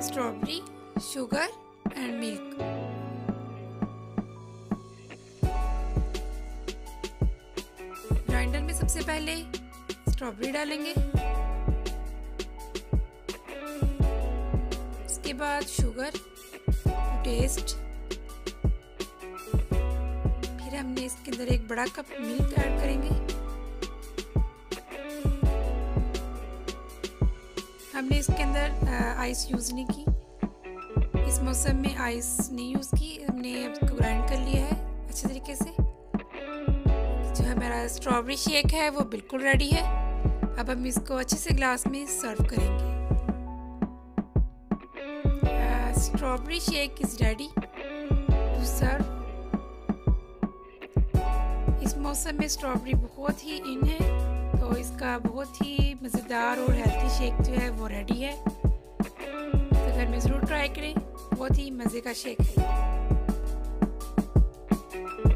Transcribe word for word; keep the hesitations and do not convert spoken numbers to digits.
Strawberry, sugar and milk. Grinder में सबसे पहले स्ट्रॉबेरी डालेंगे, उसके बाद शुगर टू टेस्ट, फिर हमने इसके अंदर एक बड़ा कप मिल्क ऐड करेंगे। हमने इसके अंदर आइस यूज़ नहीं की, इस मौसम में आइस नहीं यूज़ की, हमने इसको ग्राइंड कर लिया है अच्छे तरीके से। जो हमारा स्ट्रॉबेरी शेक है वो बिल्कुल रेडी है। अब हम इसको अच्छे से ग्लास में सर्व करेंगे। Strawberry shake is ready to serve. इस मौसम में स्ट्रॉबेरी बहुत ही इन है, तो इसका बहुत ही मज़ेदार और हेल्थी शेक जो है वो रेडी है। तो घर में ज़रूर ट्राई करें, बहुत ही मज़े का शेक है।